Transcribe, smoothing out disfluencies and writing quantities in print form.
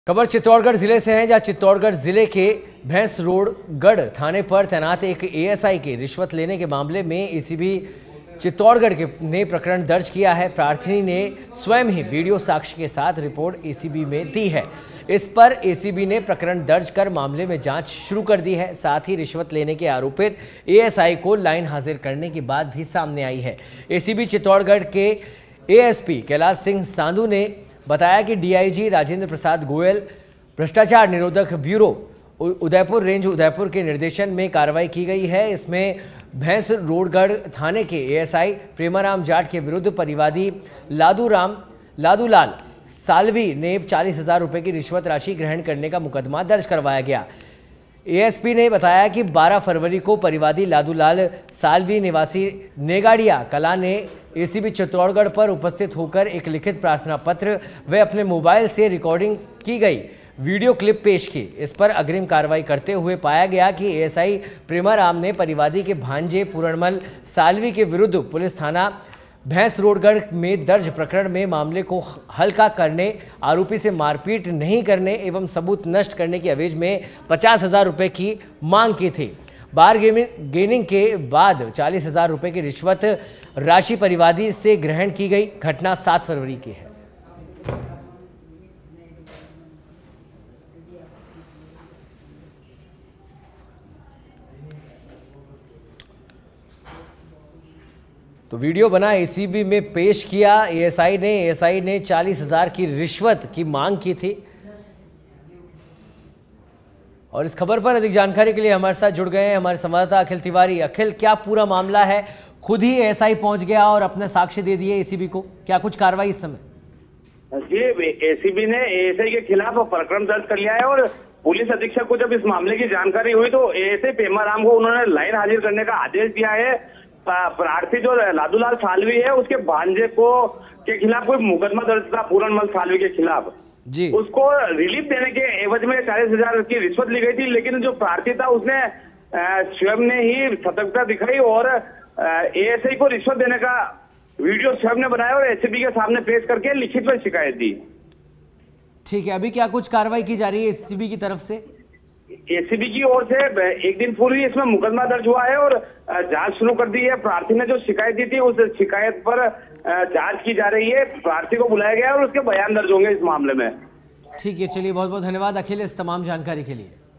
खबर चित्तौड़गढ़ जिले से है, जहां चित्तौड़गढ़ जिले के भैंसरोडगढ़ थाने पर तैनात एक एएसआई के रिश्वत लेने के मामले में एसीबी चित्तौड़गढ़ ने प्रकरण दर्ज किया है। प्रार्थी ने स्वयं ही वीडियो साक्ष्य के साथ रिपोर्ट एसीबी में दी है। इस पर एसीबी ने प्रकरण दर्ज कर मामले में जांच शुरू कर दी है। साथ ही रिश्वत लेने के आरोपित एएसआई को लाइन हाजिर करने की बात भी सामने आई है। एसीबी चित्तौड़गढ़ के एएसपी कैलाश सिंह सांधू ने बताया कि डीआईजी राजेंद्र प्रसाद गोयल भ्रष्टाचार निरोधक ब्यूरो उदयपुर रेंज उदयपुर के निर्देशन में कार्रवाई की गई है। इसमें भैंसरोडगढ़ थाने के एएसआई प्रेमाराम जाट के विरुद्ध परिवादी लादूलाल सालवी ने 40,000 रुपए की रिश्वत राशि ग्रहण करने का मुकदमा दर्ज करवाया गया। एएसपी ने बताया कि 12 फरवरी को परिवादी लादूलाल सालवी निवासी नेगाड़िया कला ने एसीबी चित्तौड़गढ़ पर उपस्थित होकर एक लिखित प्रार्थना पत्र व अपने मोबाइल से रिकॉर्डिंग की गई वीडियो क्लिप पेश की। इस पर अग्रिम कार्रवाई करते हुए पाया गया कि एएसआई प्रेमाराम ने परिवादी के भांजे पूरणमल सालवी के विरुद्ध पुलिस थाना भैंसरोडगढ़ में दर्ज प्रकरण में मामले को हल्का करने, आरोपी से मारपीट नहीं करने एवं सबूत नष्ट करने की एवज में 50,000 रुपये की मांग की थी। बार गेनिंग के बाद 40,000 रुपये की रिश्वत राशि परिवादी से ग्रहण की गई। घटना 7 फरवरी की है। तो वीडियो बना एसीबी में पेश किया। एएसआई ने 40,000 की रिश्वत की मांग की थी। और इस खबर पर अधिक जानकारी के लिए हमारे साथ जुड़ गए हैं हमारे संवाददाता अखिल तिवारी। अखिल, क्या पूरा मामला है? खुद ही एएसआई पहुंच गया और अपने साक्ष्य दे दिए एसीबी को, क्या कुछ कार्रवाई इस समय? जी, एसीबी ने एएसआई के खिलाफ प्रकरण दर्ज कर लिया है और पुलिस अधीक्षक को जब इस मामले की जानकारी हुई तो एएसआई पेमाराम को उन्होंने लाइन हाजिर करने का आदेश दिया है। प्रार्थी जो लादूलाल सालवी है उसके भांजे के खिलाफ कोई मुकदमा दर्ज था पूरणमल सालवी के खिलाफ जी। उसको रिलीफ देने के एवज में 40,000 की रिश्वत ली गई थी, लेकिन जो प्रार्थी था उसने स्वयं ने ही सतर्कता दिखाई और एएसआई को रिश्वत देने का वीडियो स्वयं ने बनाया और एसीबी के सामने पेश करके लिखित में शिकायत दी। ठीक है, अभी क्या कुछ कार्रवाई की जा रही है एसीबी की तरफ से? एसीबी की ओर से एक दिन पूर्व ही इसमें मुकदमा दर्ज हुआ है और जांच शुरू कर दी है। प्रार्थी ने जो शिकायत दी थी उस शिकायत पर जांच की जा रही है। प्रार्थी को बुलाया गया है और उसके बयान दर्ज होंगे इस मामले में। ठीक है, चलिए बहुत बहुत धन्यवाद अखिल इस तमाम जानकारी के लिए।